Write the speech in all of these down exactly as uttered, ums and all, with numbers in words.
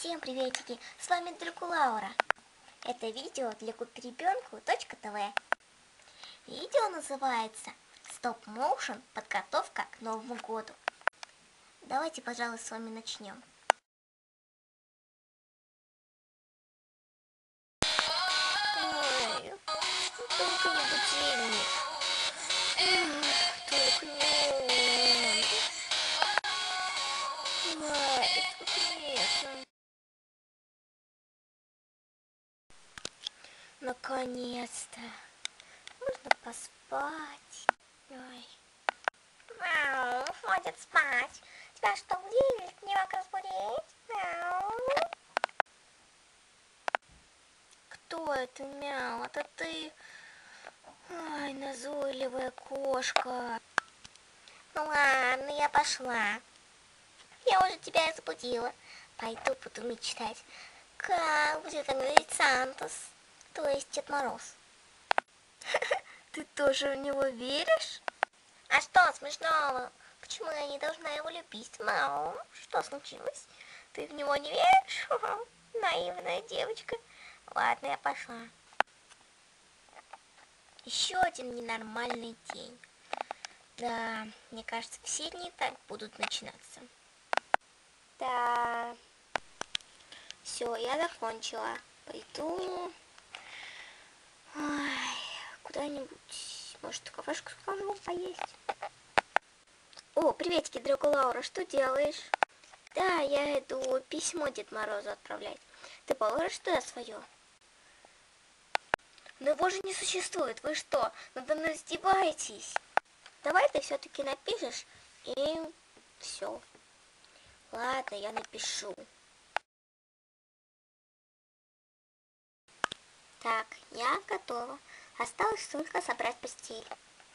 Всем приветики, с вами Дракулаура. Это видео для купи-ребенку точка тв. Видео называется Стоп-моушен подготовка к Новому году. Давайте, пожалуй, с вами начнем. Ой, только не будильник. Только не он. Ой, конечно. Наконец-то. Можно поспать. Ой. Мяу, хватит спать. Тебя что, будильник не мог разбудить? Мяу. Кто это, Мяу? Это ты? Ай, назойливая кошка. Ну ладно, я пошла. Я уже тебя разбудила. Пойду буду мечтать, как будет выглядеть Сантос, то есть Дед Мороз. Ты тоже в него веришь? А что смешного? Почему я не должна его любить? Мау, что случилось? Ты в него не веришь? Наивная девочка. Ладно, я пошла. Еще один ненормальный день. Да, мне кажется, все дни так будут начинаться. Да. Все, я закончила. Пойду куда-нибудь, может, в кафешку схожу поесть. О, приветики, Дракулаура, что делаешь? Да, я иду письмо Дед Морозу отправлять. Ты положишь туда свое? Но его же не существует, вы что, надо мной издеваетесь? Давай ты все-таки напишешь, и все. Ладно, я напишу. Так, я готова. Осталось только собрать постель.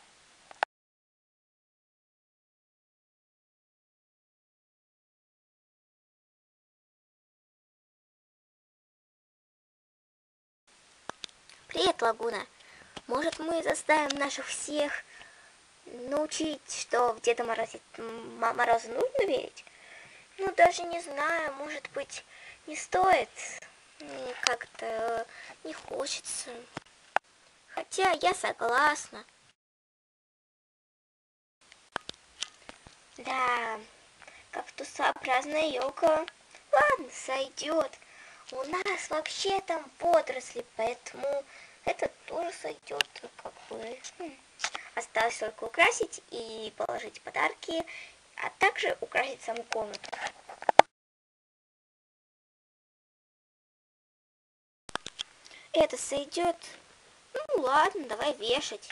Привет, Лагуна. Может, мы заставим наших всех научить, что в Деда Мороза, Мороза нужно верить? Ну, даже не знаю, может быть, не стоит. Как-то не хочется. Хотя я согласна. Да, кактусообразная елка. Ладно, сойдет. У нас вообще там водоросли, поэтому это тоже сойдет, как бы. Осталось только украсить и положить подарки, а также украсить саму комнату. Это сойдет. Ну ладно, давай вешать.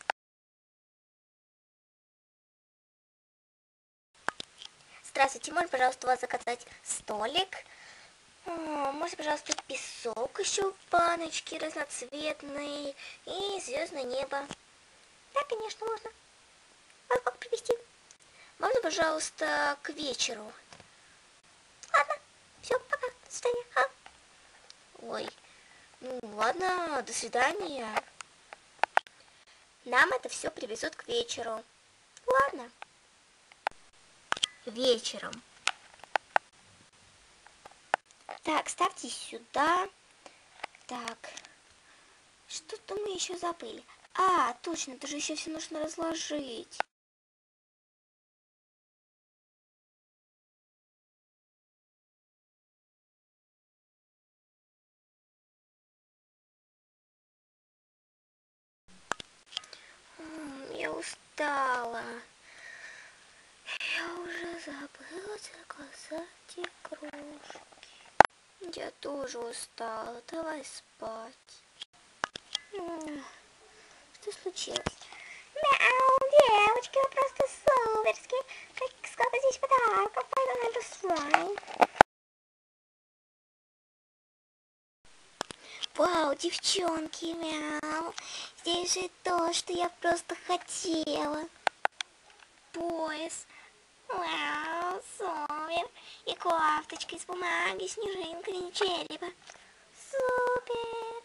Здравствуйте, можно, пожалуйста, у вас заказать столик? Можно, пожалуйста, песок еще в баночке разноцветный и звездное небо. Да, конечно, можно. А как привезти? Можно, пожалуйста, к вечеру? Ладно, все, пока, до свидания. А? Ой, ну ладно, до свидания. Нам это все привезут к вечеру. Ладно. Вечером. Так, ставьте сюда. Так, что-то мы еще забыли. А, точно, это же еще все нужно разложить. Я устала. Я уже забыла заказать игрушки. Я тоже устала. Давай спать. Что случилось? Мяу, девочки, вы просто суперские. Как, сколько здесь подарков. Пойду найду слайм. Вау, девчонки, мяу. Здесь же то, что я просто хотела. Пояс. Вау, супер. И кофточка из бумаги, снежинка и черепа. Супер.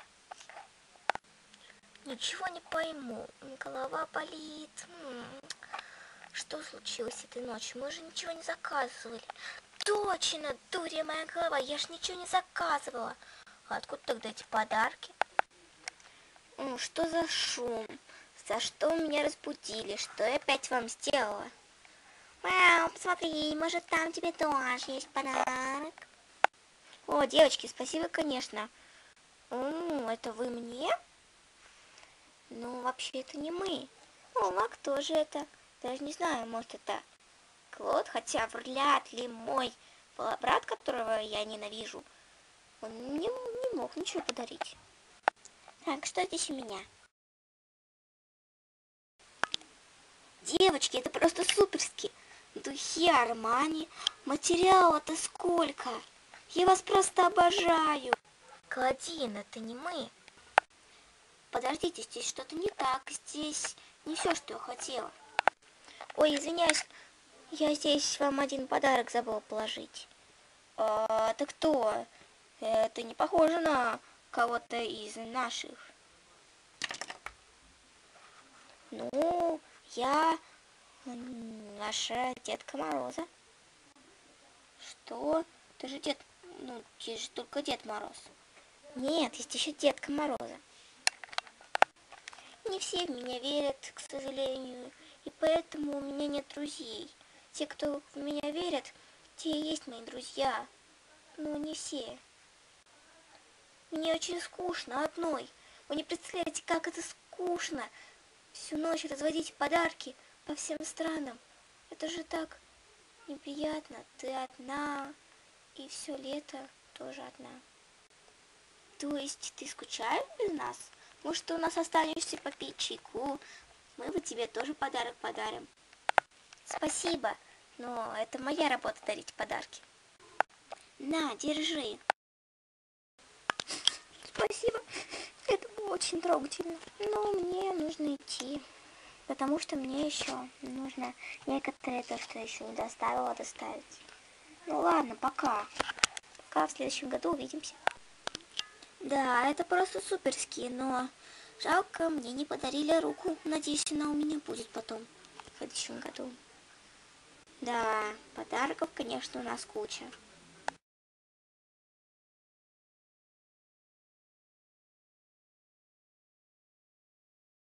Ничего не пойму. Голова болит. М-м. Что случилось этой ночью? Мы же ничего не заказывали. Точно, дуря моя голова, я ж ничего не заказывала. А откуда тогда эти подарки? Ну, что за шум? За что меня разбудили? Что я опять вам сделала? Вау, посмотри, может там тебе тоже есть подарок? О, девочки, спасибо, конечно. О, это вы мне? Ну, вообще, это не мы. О, а кто же это? Даже не знаю, может, это Клод, хотя вряд ли мой брат, которого я ненавижу, он мне не мог ничего подарить. Так, что здесь у меня? Девочки, это просто суперски. Духи Армани, материала-то сколько. Я вас просто обожаю. Клодин, это не мы. Подождите, здесь что-то не так. Здесь не все, что я хотела. Ой, извиняюсь, я здесь вам один подарок забыла положить. А, это кто? Это не похоже на кого-то из наших. Ну, я наша Детка Мороза. Что? Ты же Дед... Ну, есть же только Дед Мороз. Нет, есть еще Детка Мороза. Не все в меня верят, к сожалению, и поэтому у меня нет друзей. Те, кто в меня верят, те и есть мои друзья. Но не все. Мне очень скучно одной. Вы не представляете, как это скучно. Всю ночь разводить подарки по всем странам. Это же так неприятно. Ты одна, и все лето тоже одна. То есть ты скучаешь без нас? Может, ты у нас останешься попить чайку? Мы вот тебе тоже подарок подарим. Спасибо, но это моя работа дарить подарки. На, держи. Спасибо, это было очень трогательно. Но мне нужно идти, потому что мне еще нужно некоторые то, что еще не доставила, доставить. Ну ладно, пока. Пока, в следующем году увидимся. Да, это просто суперски, но жалко, мне не подарили руку. Надеюсь, она у меня будет потом, в следующем году. Да, подарков, конечно, у нас куча.